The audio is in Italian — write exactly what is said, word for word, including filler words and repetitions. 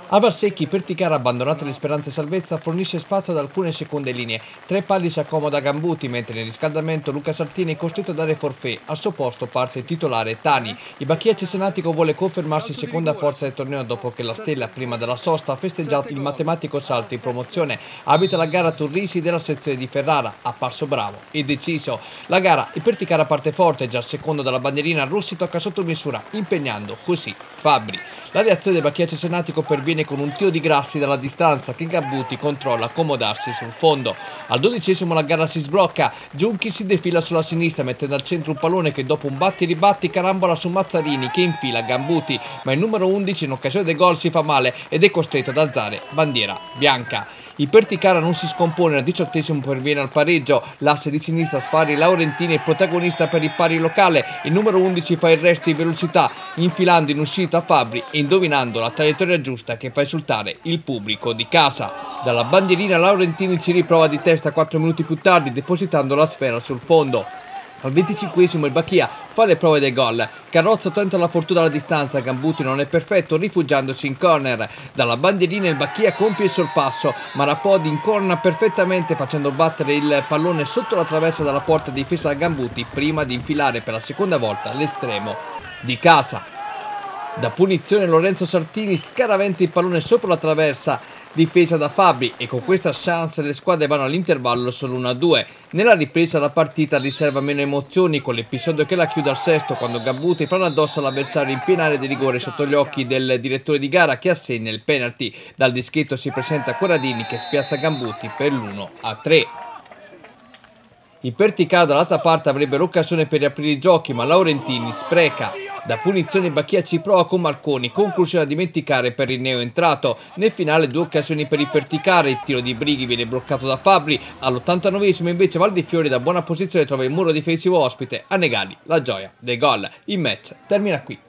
A Valsecchi, Perticara, abbandonata le speranze salvezza, fornisce spazio ad alcune seconde linee. Tre palli si accomoda Gambuti, mentre nel riscaldamento Luca Sartini è costretto a dare forfait. Al suo posto parte il titolare Tani. Il Bacchia Cesenatico vuole confermarsi seconda forza del torneo dopo che la Stella, prima della sosta, ha festeggiato il matematico salto in promozione. Abita la gara Turrisi della sezione di Ferrara, apparso bravo e deciso. La gara, il Perticara parte forte, già secondo dalla bandierina, Rossi tocca sotto misura, impegnando così Fabbri. La reazione del Bacchia Cesenatico perviene con un tiro di Grassi dalla distanza che Gambuti controlla accomodarsi sul fondo. Al dodicesimo la gara si sblocca, Giunchi si defila sulla sinistra mettendo al centro un pallone che dopo un batti ribatti carambola su Mazzarini che infila Gambuti, ma il numero undici in occasione del gol si fa male ed è costretto ad alzare bandiera bianca. Il Perticara non si scompone, al diciottesimo perviene al pareggio, l'asse di sinistra Sfari Laurentini è protagonista per il pari locale, il numero undici fa il resto in velocità, infilando in uscita Fabbri e indovinando la traiettoria giusta che fa esultare il pubblico di casa. Dalla bandierina Laurentini ci riprova di testa quattro minuti più tardi, depositando la sfera sul fondo. Al venticinquesimo il Bacchia fa le prove del gol. Carrozzo tenta la fortuna alla distanza, Gambuti non è perfetto rifugiandosi in corner. Dalla bandierina il Bacchia compie il sorpasso, ma Rapodi incorna perfettamente facendo battere il pallone sotto la traversa dalla porta difesa da Gambuti prima di infilare per la seconda volta l'estremo di casa. Da punizione Lorenzo Sartini scaraventa il pallone sopra la traversa difesa da Fabbri e con questa chance le squadre vanno all'intervallo solo uno a due. Nella ripresa la partita riserva meno emozioni con l'episodio che la chiude al sesto quando Gambuti fa addosso all'avversario in piena area di rigore sotto gli occhi del direttore di gara che assegna il penalty. Dal dischetto si presenta Corradini che spiazza Gambuti per l'uno a tre. Il Perticara dall'altra parte avrebbe l'occasione per riaprire i giochi, ma Laurentini spreca. Da punizione Bacchia ci prova con Marconi, conclusione da dimenticare per il neo entrato. Nel finale due occasioni per il Perticara, il tiro di Brighi viene bloccato da Fabbri. All'ottantanovesimo invece Valdifiori da buona posizione trova il muro difensivo ospite a negargli la gioia del gol. Il match termina qui.